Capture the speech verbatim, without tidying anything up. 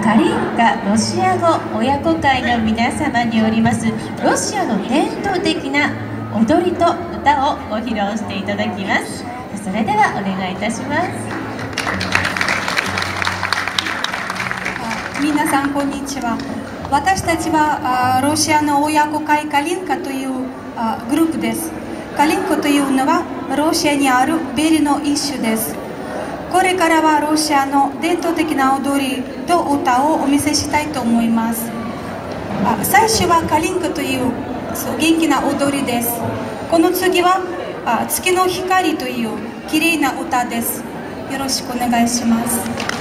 カリンカロシア語親子会の皆様によりますロシアの伝統的な踊りと歌をご披露していただきます。それではお願いいたします。 皆さんこんにちは。私たちはロシアの親子会カリンカというグループです。カリンカというのはロシアにあるベリの一種です。これからはロシアの伝統的な踊りと歌をお見せしたいと思います。最初はカリンカという元気な踊りです。この次は月の光という綺麗な歌です。よろしくお願いします。